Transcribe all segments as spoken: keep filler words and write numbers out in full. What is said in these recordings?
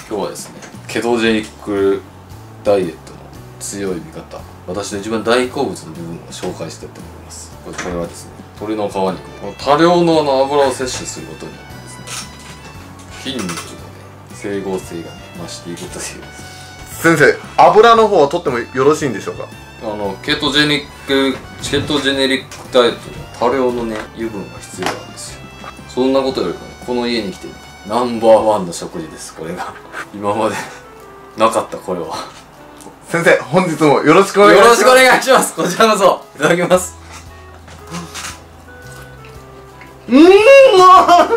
今日はですね、ケトジェニックダイエットの強い味方、私の一番大好物の部分を紹介したいと思います。これこれはですね、鶏の皮肉、この多量のあの油を摂取することによってですね、筋肉のね整合性がね増していくというですね。 先生、油の方は取ってもよろしいんでしょうか。 あのケトジェニックケトジェネリックダイエットには多量のね油分が必要なんですよ。そんなことよりも、ね、この家に来てナンバーワンの食事です。これが今までなかった。これは先生、本日もよろしくお願いします。 よろしくお願いします。こちらこそいただきます。 うーん、ま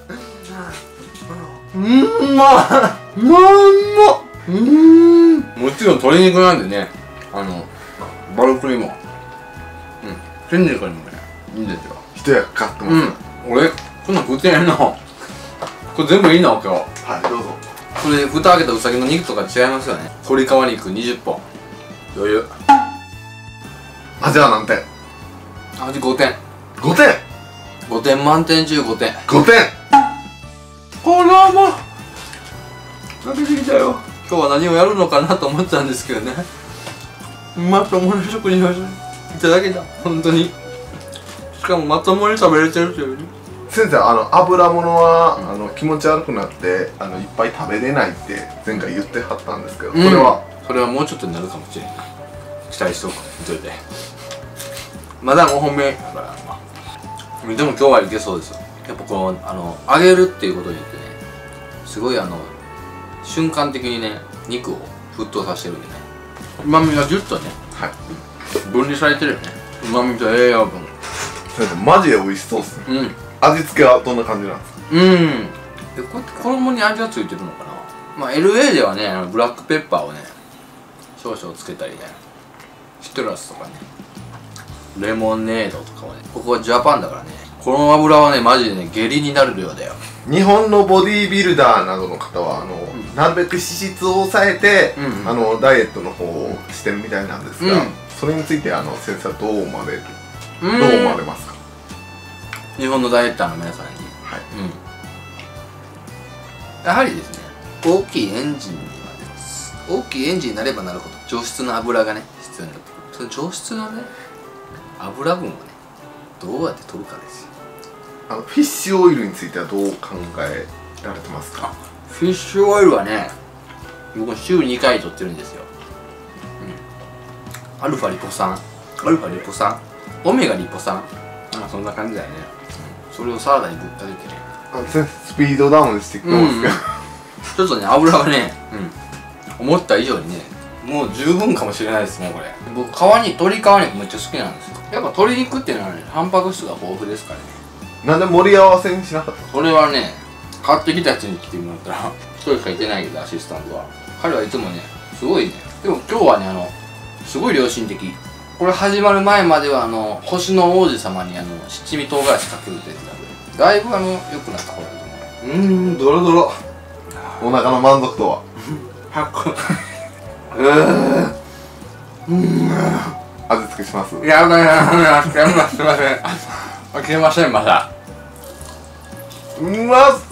うんまうまうーん。 もちろん鶏肉なんでね、あのバルクリもうん筋肉にもねいいんですよ。 一役買ってます。 うん、俺こんなん食ってへんの。これ全部いいの今日。 はい、どうぞ。 これ蓋開けたウサギの肉とか違いますよね。鶏皮肉にじゅっぽん余裕。 味は何点？ 味ごてん。 ごてん。 ごてん満点中ごてん。 ごてん。 これはもう食べてきたよ。今日は何をやるのかなと思ったんですけどね、まともな食事をいただけた。本当に。しかもまともに食べれてるというね。 先生、あの油物は、うん、あの気持ち悪くなってあのいっぱい食べれないって前回言ってはったんですけど、うん、それはそれはもうちょっとになるかもしれない。期待しとくといて。まだごほんめだから、まあ、でも今日はいけそうですよ。やっぱこのあの揚げるっていうことによってね、すごいあの瞬間的にね肉を沸騰させてるんでね、うまみがギュッとね、はい、分離されてるよね。うまみと栄養分。 先生、マジで美味しそうっすね。うん。味付けはどんな感じなんですか？ うん。でこうやって衣に味がついてるのかな。まあ エルエー ではね、あのブラックペッパーをね少々つけたりね、シトラスとかね、レモネードとかをね。ここはジャパンだからね、この油はねマジでね下痢になる量だよ。 日本のボディービルダーなどの方はあの、うん、なるべく脂質を抑えて、うんうん、あのダイエットの方をしてるみたいなんですが、うん、それについてあの先生はどう思われる、どう思われますか？ 日本のダイエッターの皆さんに、はい、うん、やはりですね、大きいエンジンになります。大きいエンジンになればなるほど上質な油がね必要になってくる。その上質なね油分をねどうやって取るかですよ。 あのフィッシュオイルについてはどう考えられてますか？ フィッシュオイルはね、僕週にかい取ってるんですよ。うん、アルファリポ酸、アルファリポ酸、オメガリポ酸、あそんな感じだよね。それをサラダにぶっかけてね、 あスピードダウンしてきてますけど、 ちょっとね油がね、うん、思った以上にねもう十分かもしれないですね。これ僕皮に鶏皮肉めっちゃ好きなんですよ。やっぱ鶏肉っていうのはねタンパク質が豊富ですからね。 なんで盛り合わせにしなかったの？ これはね買ってきた人に来てもらったら一人しかいてないけど、アシスタントは彼はいつもねすごいね。でも今日はねあのすごい良心的。これ始まる前まではあの星の王子様にあの七味唐辛子かけるって言ってたんで、だいぶあの良くなったこれだと思う。うーん、ドロドロ。 お腹の満足度はうーん、味付けします。 いやだやすいません、すいません、開けませんまだ。 うまそう。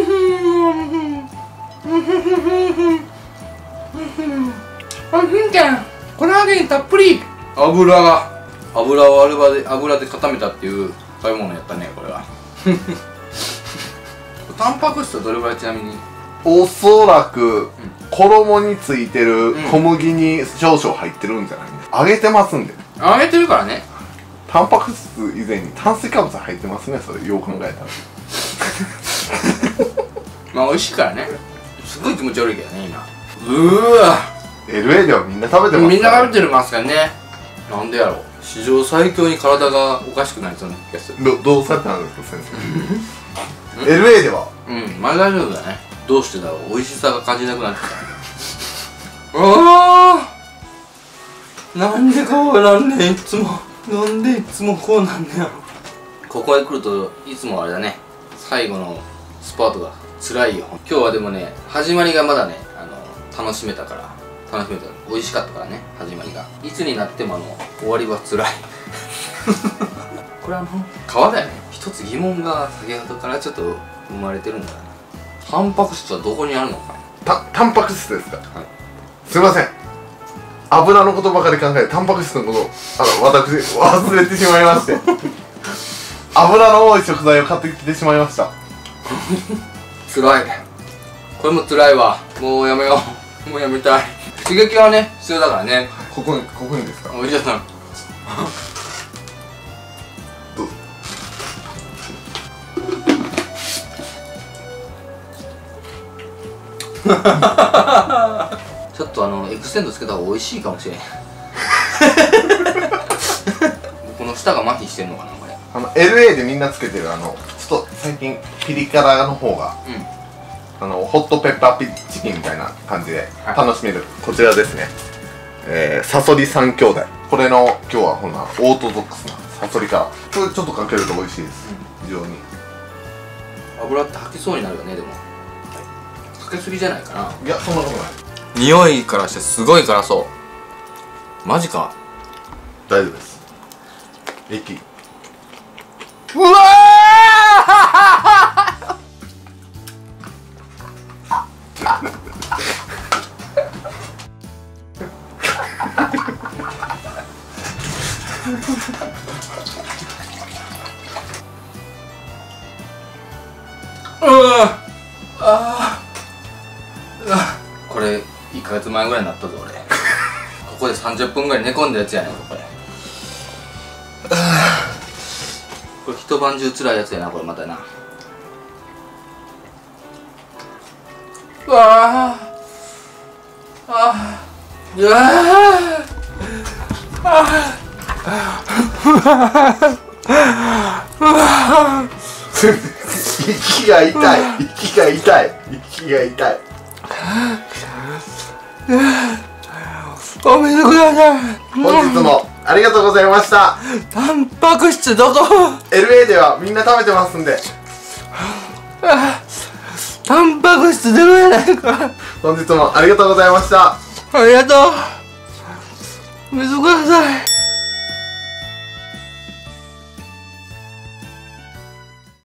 あ、ひんちゃんコラーゲンたっぷり。油が油を油で油で固めたっていう買い物やったねこれは。タンパク質はどれぐらい？ちなみにおそらく、うん、衣についてる小麦に少々入ってるんじゃない？揚げてますんで。 揚げてるからね。 タンパク質以前に炭水化物入ってますね。それよう考えたらまあ美味しいからね。すごい気持ち悪いけどね今。うわエルエー ではみんな食べてますから、ね、 みんな食べてますからね。なんでやろう、史上最強に体がおかしくなりそうな気がする。 どどうされたんですか先生？エルエー ではうんまあ大丈夫だね。どうしてだろう、美味しさが感じなくなってきた。ああなんでこうなんねんいつも、なんでいつもこうなんねやろ。ここへ来るといつもあれだね、最後のスパートが辛いよ。今日はでもね始まりがまだねあの楽しめたから楽しめた美味しかったからね。始まりがいつになってもあの終わりは辛い。これあの皮だよね。一つ疑問が先ほどからちょっと生まれてるんだよな。タンパク質はどこにあるのか。 たタンパク質ですか。はい、すいません、油のことばかり考えてタンパク質のことあの私忘れてしまいまして油の多い食材を買ってきてしまいましたつらい。これもつらいわ。もうやめよう。もうやめたい。刺激はね必要だからね。 ここにここにですか。 お医者さんどうぞ。 ちょっとあのエクステンドつけた方が美味しいかもしれんこの舌が麻痺してんのかなこれ。 あの エルエー でみんなつけてるあのちょっと最近ピリ辛の方が、うん、あのホットペッパーピチキンみたいな感じで楽しめる、はい、こちらですね。えー、サソリ三兄弟。これの今日はほんなオートドックスなサソリからこれちょっとかけると美味しいです、うん、非常に。 油って吐きそうになるよね。でもかけすぎじゃないかな。 いやそんなことない。 匂いからしてすごい辛そう。マジか。 大丈夫です。液うわーああこれいっかげつまえぐらいになったぞ俺ここでさんじゅっぷんぐらい寝込んだやつやねんこれ。これ一晩中辛いやつやなこれまたな。うわああうわああ息が痛い息が痛い息が痛いお水ください。 本日もありがとうございました。 タンパク質どこエルエー ではみんな食べてますんでタンパク質ゼロやないか。 本日もありがとうございました。 ありがとう。水ください。